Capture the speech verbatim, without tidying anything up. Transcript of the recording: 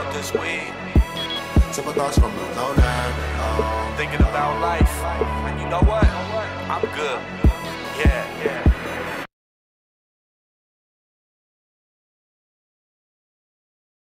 about this weed. Simple thoughts from the loner. Thinking about life. And you know what? I'm good. Yeah, yeah.